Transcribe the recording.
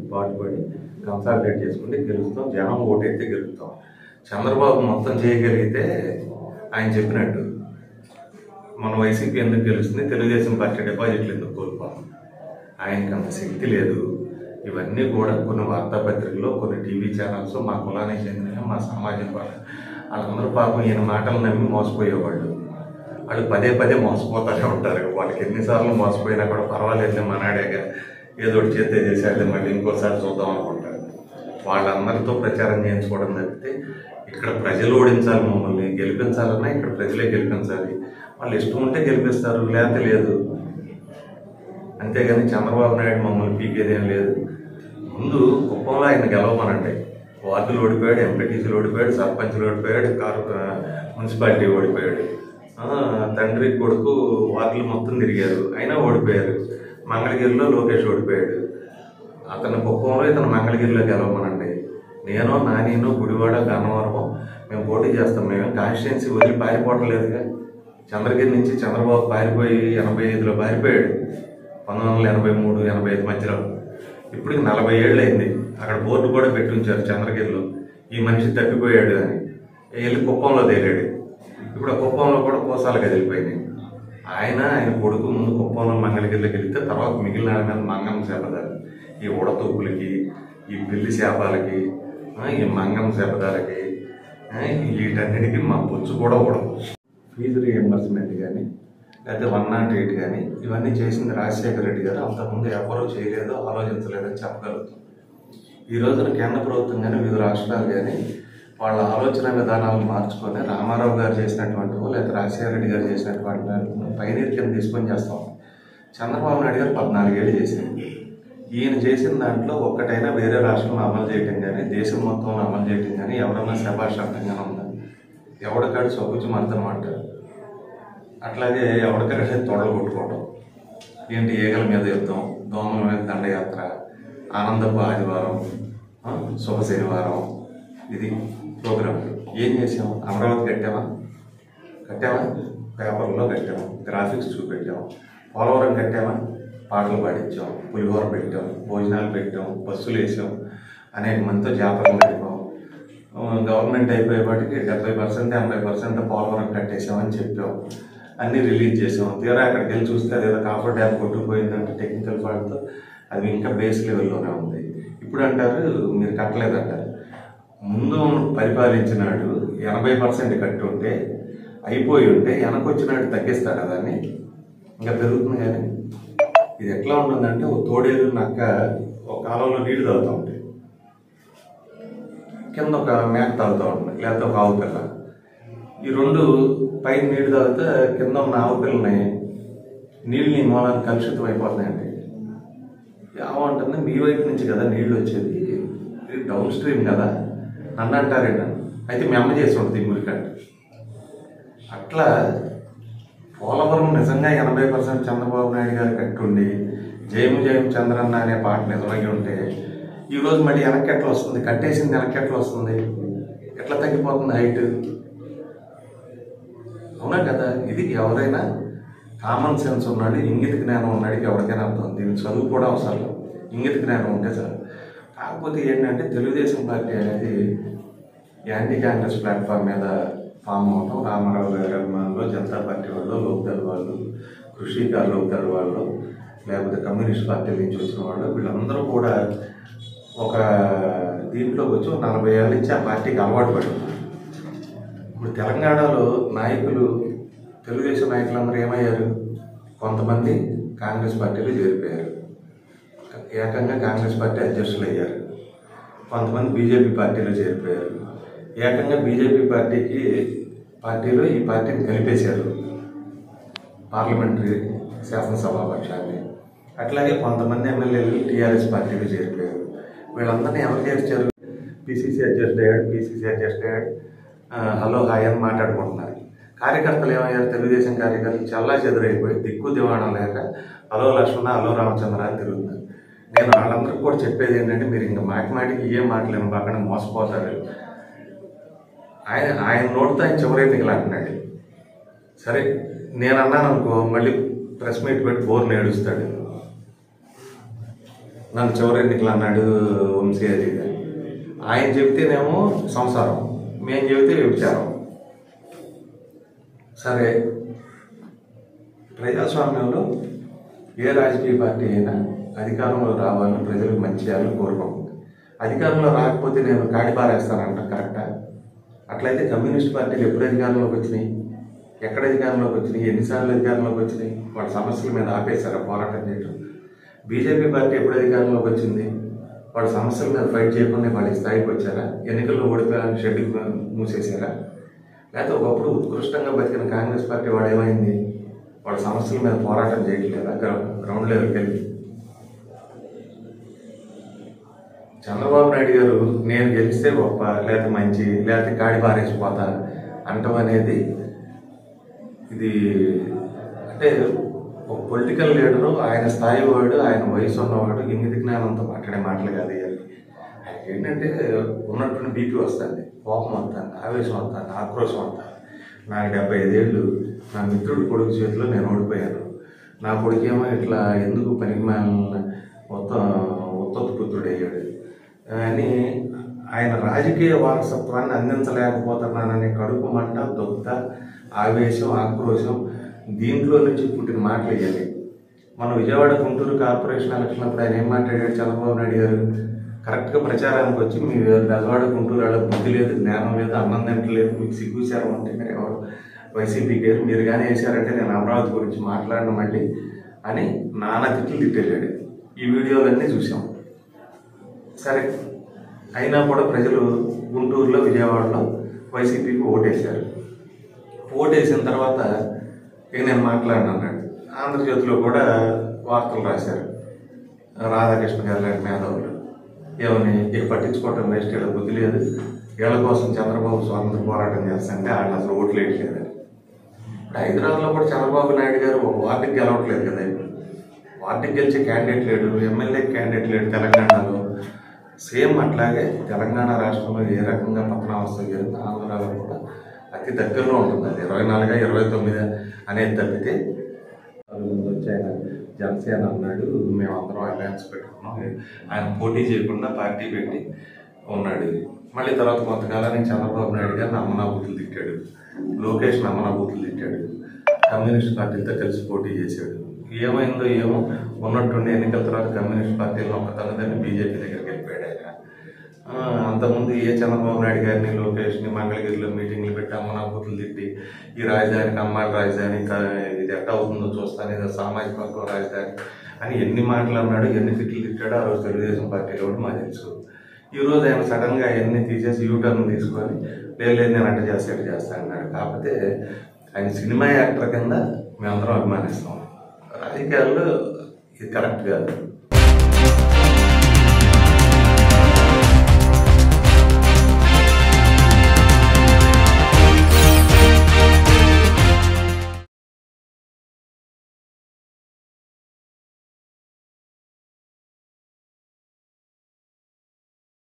పాటుపడి consolidate చేసుకుంటే గెలుస్తాం. జనం ఓటైతే గెలుస్తాం. చంద్రబాబు మొత్తం చేయగలిగితే ఆయన చెప్పినట్టు మన వైసీపీ ఎందుకు గెలుస్తుంది, తెలుగుదేశం పార్టీ డిపాజిట్లు ఎందుకు కోల్పోతాం. ఆయనకి అంత శక్తి లేదు. ఇవన్నీ కూడా కొన్ని వార్తాపత్రికల్లో, కొన్ని టీవీ ఛానల్స్ మా కులానికి చెందిన, మా సమాజం వాళ్ళందరూ పాపం ఈయన మాటలు నమ్మి మోసపోయేవాళ్ళు. వాళ్ళు పదే పదే మోసపోతూనే ఉంటారు. వాళ్ళకి ఎన్నిసార్లు మోసపోయినా కూడా పర్వాలేదు, మనాడేగా ఏదో ఒకటి చేస్తే చేసేది, మళ్ళీ ఇంకోసారి చూద్దాం అనుకుంటారు. వాళ్ళందరితో ప్రచారం చేయించుకోవడం తప్పితే ఇక్కడ ప్రజలు ఓడించాలి, మమ్మల్ని గెలిపించాలన్నా ఇక్కడ ప్రజలే గెలిపించాలి. వాళ్ళు ఇష్టం ఉంటే గెలిపిస్తారు, లేకపోతే లేదు. అంతేగాని చంద్రబాబు నాయుడు మమ్మల్ని పీకేదేం లేదు. ముందు కుప్పంలో ఆయన గెలవమనండి. వార్డులు ఓడిపోయాడు, ఎంపీటీసీలు ఓడిపోయాడు, సర్పంచ్లు ఓడిపోయాడు, మున్సిపాలిటీ ఓడిపోయాడు. తండ్రి కొడుకు వార్డులు మొత్తం తిరిగారు, అయినా ఓడిపోయారు. మంగళగిరిలో లోకేష్ ఓడిపోయాడు. అతను కుప్పంలో, ఇతను మంగళగిరిలో గెలవమనండి. నేను, నానిను, గుడివాడ, గన్నవరం మేము పోటీ చేస్తాం. మేము కాన్స్టిట్యున్సీ వదిలి పారిపోవట్లేదుగా. చంద్రగిరి నుంచి చంద్రబాబు పారిపోయి 85లో పారిపోయాడు, 1983, 85 మధ్యలో. ఇప్పటికి 40 ఏళ్ళు అయింది. అక్కడ బోర్డు కూడా పెట్టి ఉంచారు చంద్రగిరిలో, ఈ మనిషి తప్పిపోయాడు అని. వెళ్ళి కుప్పంలో తేలాడు. ఇప్పుడు ఆ కుప్పంలో కూడా కోసాలు కదిలిపోయినాయి. ఆయన కొడుకు ముందు కుప్పంలో మంగళగిరిలోకి వెళితే తర్వాత మిగిలిన మీద మంగం చేపదారు. ఈ ఉడతూపులకి, ఈ పిల్లి చేపాలకి, ఈ మంగం చేపదాలకి, వీటన్నిటికీ మా బొచ్చు కూడా ఉడదు. ఫీజు రీఎంబర్స్మెంట్ కానీ, లేకపోతే 108 కానీ, ఇవన్నీ చేసింది రాజశేఖర రెడ్డి గారు. అంతకుముందు ఎవరూ చేయలేదో, ఆలోచించలేదని చెప్పగలుగుతాం. ఈ రోజున కేంద్ర ప్రభుత్వం కానీ, వివిధ రాష్ట్రాలు కానీ వాళ్ళ ఆలోచన విధానాలను మార్చుకొని రామారావు గారు చేసినటువంటి, లేకపోతే రాజశేఖర రెడ్డి గారు చేసినటువంటి పైనీర్ కింద తీసుకొని చేస్తాం. చంద్రబాబు నాయుడు గారు 14 ఏళ్ళు చేసింది. ఈయన చేసిన దాంట్లో ఒక్కటైనా వేరే రాష్ట్రంలో అమలు చేయటం కానీ, దేశం మొత్తంలో అమలు చేయటం కానీ, ఎవరన్నా శభాష్ అర్థంగానే ఉందా? ఎవడికాడు సొగుచి మర్థం అంటారు. అట్లాగే ఎవరికైనా తొడలు కొట్టుకోవడం ఏంటి, ఈగల మీద యుద్ధం, దోమల మీద దండయాత్ర, ఆనందపు ఆదివారం, శుభ శనివారం, ఇది ప్రోగ్రామ్. ఏం చేసాం? అమరావతి కట్టామా? పేపర్లో కట్టాము, గ్రాఫిక్స్ చూపెట్టాము. పోలవరం కట్టామా? పాటలు పాడించాం, పులిహోర పెట్టాం, భోజనాలు పెట్టాం, బస్సులు వేసాం, అనేక మందితో జాతరలు నడిపాం. గవర్నమెంట్ అయిపోయేపాటికి 70%, 80% పోలవరం కట్టేసామని చెప్పాం. అన్నీ రిలీజ్ చేసాం. తీరా అక్కడికి వెళ్ళి చూస్తే అదేదో కాఫర్ డ్యామ్ కొట్టుకుపోయిందంటే టెక్నికల్ ఫాల్ట్తో అది ఇంకా బేస్ లెవెల్లోనే ఉంది. ఇప్పుడు అంటారు మీరు కట్టలేదంటారు. ముందు పరిపాలించినాడు 80% కట్టి ఉంటే, అయిపోయి ఉంటే, వెనకొచ్చినాడు తగ్గిస్తాడు దాన్ని, ఇంకా పెరుగుతుంది. కానీ ఇది ఎట్లా ఉంటుందంటే, ఓ తోడేలు నక్క ఒక కాలంలో నీళ్లు తాగుతూ ఉంటాయి, కింద ఒక మేక తాగుతూ ఉంటుంది, లేకపోతే ఒక ఆవు పిల్ల. ఈ రెండు పైన నీళ్లు తాగితే కింద ఉన్న ఆవు పిల్లని నీళ్ళని మూలాన్ని కలుషితం అయిపోతున్నాయండి. ఏమంటుంది, మీ వైపు నుంచి కదా నీళ్ళు వచ్చేది, ఇది డౌన్ స్ట్రీమ్ కదా నన్ను అంటారేంట. అయితే మీ అమ్మ చేసి ఉంటుంది మురికంట. అట్లా పోలవరం నిజంగా 80% చంద్రబాబు నాయుడు గారు కట్టుండి, జయము జయం చంద్రన్న అనే పాట నిజమై ఉంటే, ఈరోజు మళ్ళీ వెనక్కి ఎట్లా వస్తుంది? కట్టేసింది వెనక్కి ఎట్లా వస్తుంది? ఎట్లా తగ్గిపోతుంది హైట్? అవునా కదా? ఇది ఎవరైనా కామన్ సెన్స్ ఉన్నాడు, ఇంగిత జ్ఞానం ఉన్నాడు, ఎవరికైనా అర్థం. దీనికి చదువు కూడా అవసరం లేదు, ఇంగిత జ్ఞానం ఉంటే చాలు. కాకపోతే ఏంటంటే, తెలుగుదేశం పార్టీ అనేది యాంటీ కాంగ్రెస్ ప్లాట్ఫామ్ మీద ఫామ్ అవటం, రామారావు గారి అభిమానులు, జనతా పార్టీ వాళ్ళు, లోక్దళ్ వాళ్ళు, కృషికారు లోక్దళ్ వాళ్ళు, లేకపోతే కమ్యూనిస్ట్ పార్టీ నుంచి వచ్చిన వాళ్ళు, వీళ్ళందరూ కూడా ఒక దీంట్లోకి వచ్చి 40 ఏళ్ళ నుంచి ఆ పార్టీకి అలవాటు పడి ఉన్నారు. ఇప్పుడు తెలంగాణలో నాయకులు, తెలుగుదేశం నాయకులందరూ ఏమయ్యారు? కొంతమంది కాంగ్రెస్ పార్టీలో చేరిపోయారు, ఏకంగా కాంగ్రెస్ పార్టీ అధ్యక్షులు అయ్యారు. కొంతమంది బీజేపీ పార్టీలో చేరిపోయారు, ఏకంగా బీజేపీ పార్టీలో ఈ పార్టీని కలిపేశారు, పార్లమెంటరీ శాసనసభాపక్షాన్ని. అట్లాగే కొంతమంది ఎమ్మెల్యేలు టీఆర్ఎస్ పార్టీలో చేరిపోయారు. వీళ్ళందరినీ ఎవరు చేర్చారు? పీసీసీ అడ్జస్ట్ అయ్యాడు, హలో హాయ్ అని మాట్లాడుకుంటున్నారు. కార్యకర్తలు ఏమయ్యారు? తెలుగుదేశం కార్యకర్తలు చల్లా చెదురైపోయి దిక్కు దివాణం లేక హలో లక్ష్మణ, హలో రామచంద్ర అని తిరుగుతున్నారు. నేను వాళ్ళందరికీ కూడా చెప్పేది ఏంటంటే, మీరు ఇంకా మాటికి ఏ మాటలేము, అక్కడ మోసపోతారు. ఆయన నోటితో ఆయన చివరి ఎన్నికలు అంటున్నాడు. సరే నేను అన్నాను అనుకో, మళ్ళీ ప్రెస్ మీట్ పెట్టి బోర్ని ఏడుస్తాడు. నన్ను చివరి ఎన్నికలు అన్నాడు వంశీ అది. ఆయన చెబితేనేమో సంసారం, మేము చెబితే వ్యభిచారం. సరే, ప్రజాస్వామ్యంలో ఏ రాజకీయ పార్టీ అయినా అధికారంలో రావాలని ప్రజలకు మంచి చేయాలని కోరుకుంటుంది. అధికారంలో రాకపోతే నేను కాడిపారేస్తానంట కరెక్టా? అట్లయితే కమ్యూనిస్ట్ పార్టీలు ఎప్పుడు అధికారంలోకి వచ్చినాయి? ఎక్కడ అధికారంలోకి వచ్చినాయి? ఎన్నిసార్లు అధికారంలోకి వచ్చినాయి? వాళ్ళ సమస్యల మీద ఆపేశారా పోరాటం చేయడం? బీజేపీ పార్టీ ఎప్పుడు అధికారంలోకి వచ్చింది? వాళ్ళ సమస్యల మీద ఫైట్ చేయకుండా వాళ్ళ స్థాయికి వచ్చారా? ఎన్నికల్లో ఓడిపోయాలని షెడ్యూల్ మూసేశారా? లేకపోతే ఒకప్పుడు ఉత్కృష్టంగా బతికిన కాంగ్రెస్ పార్టీ వాడు ఏమైంది? వాళ్ళ సమస్యల మీద పోరాటం చేయట్లేదా గ్రౌండ్ లెవెల్కి వెళ్ళి? చంద్రబాబు నాయుడు గారు నేను గెలిస్తే గొప్ప, లేకపోతే మంచి, లేకపోతే కాడి పారేసిపోతా అంటం అనేది ఇది అంటే ఒక పొలిటికల్ లీడరు, ఆయన స్థాయి వాడు, ఆయన వయసు ఉన్నవాడు ఇంగిత జ్ఞానంతో మాట్లాడే మాటలు కాదు ఇవన్నీ. ఆయనకి ఏంటంటే ఉన్నటువంటి బీపీ వస్తుంది, కోపం వస్తుంది, ఆవేశం వస్తుంది, ఆక్రోశం వస్తుంది. నాకు 75 ఏళ్ళు, నా మిత్రుడి కొడుకు చేతిలో నేను ఓడిపోయాను. నా కొడుకేమో ఇట్లా ఎందుకు పనికిమాలిన ఉత్తత్తు పుత్రుడు అయ్యాడు అని ఆయన రాజకీయ వారసత్వాన్ని అందించలేకపోతున్నానని కడుపు మంట, దొక్త, ఆవేశం, ఆక్రోశం దీంట్లో నుంచి పుట్టిన మాటలు ఇవ్వాలి. మన విజయవాడ గుంటూరు కార్పొరేషన్ ఎలక్షన్ అప్పుడు ఆయన ఏం మాట్లాడాడు చంద్రబాబు నాయుడు గారు? కరెక్ట్గా ప్రచారానికి వచ్చి మీ విజయవాడ గుంటూరు వాళ్ళ బుద్ధి లేదు, జ్ఞానం లేదు, అన్నం తింటలేదు, మీకు సిగ్గుచారం అంటే మీరు ఎవరు వైసీపీకి మీరు కానీ వేసారంటే నేను అమరావతి గురించి మాట్లాడను మళ్ళీ అని నానా తిట్లు తిట్టేశాడు. ఈ వీడియోలన్నీ చూసాం. సరే, అయినా కూడా ప్రజలు గుంటూరులో విజయవాడలో వైసీపీకి ఓటేశారు. ఓటేసిన తర్వాత ఇక నేను మాట్లాడిన అన్నాడు. ఆంధ్రజ్యోతిలో కూడా వార్తలు రాశారు, రాధాకృష్ణ గారు లాంటి మేధావులు ఏమని ఇక పట్టించుకోవటం వేస్ట్, ఇలా బుద్ధి లేదు, వీళ్ళ కోసం చంద్రబాబు స్వాతంత్ర పోరాటం చేస్తాంటే వాళ్ళు అసలు ఓట్లు వేయట్లేదని. ఇప్పుడు హైదరాబాద్లో కూడా చంద్రబాబు నాయుడు గారు ఒక వార్డుకి గెలవట్లేదు కదా, వార్డుకి గెలిచే క్యాండిడేట్ లేడు, ఎమ్మెల్యే క్యాండిడేట్ లేడు తెలంగాణలో. సేమ్ అట్లాగే తెలంగాణ రాష్ట్రంలో ఏ రకంగా పతనావస్థ జరిగిందో ఆంధ్రాలో కూడా అతి దగ్గరలో ఉంటుంది. అది 24, 29 అనేది తప్పితే వచ్చి ఆయన జనసేన అన్నాడు, మేమందరం అలయన్స్ పెట్టుకున్నాం, ఆయన పోటీ చేయకుండా పార్టీ పెట్టి ఉన్నాడు. మళ్ళీ తర్వాత కొంతకాలానికి చంద్రబాబు నాయుడు గారు నమ్మనాబూతులు తిట్టాడు, లోకేష్ నమ్మనాబూతులు తిట్టాడు, కమ్యూనిస్ట్ పార్టీలతో కలిసి పోటీ చేశాడు. ఏమైందో ఏమో, ఉన్నట్టుండి ఎన్నికల తర్వాత కమ్యూనిస్ట్ పార్టీలను ఒక్కతనదాన్ని బీజేపీ దగ్గరికి వెళ్ళిపోయాడు ఆయన. అంతకుముందు ఏ చంద్రబాబు నాయుడు గారిని, లోకేష్ని మంగళగిరిలో మీటింగ్లు పెట్టి అమ్మనాబూతులు తిట్టి ఈ రాజధానికి అమ్మాయి రాజధాని ఇది ఎట్ట అవుతుందో చూస్తాను, ఇది సామాజిక వర్గం రాజధాని అని ఎన్ని మాటలు అన్నాడు, ఎన్ని తిట్లు తిట్టాడో ఆ రోజు తెలుగుదేశం పార్టీలో కూడా మాకు తెలుసు. ఈరోజు ఆయన సడన్గా అవన్నీ తీసేసి యూటర్న్ తీసుకొని లేదు నేను అట్ట చేస్తా అన్నాడు. కాకపోతే ఆయన సినిమా యాక్టర్ కింద మేమందరం అభిమానిస్తాం. రాజకీయాల్లో ఇది కరెక్ట్ కాదు.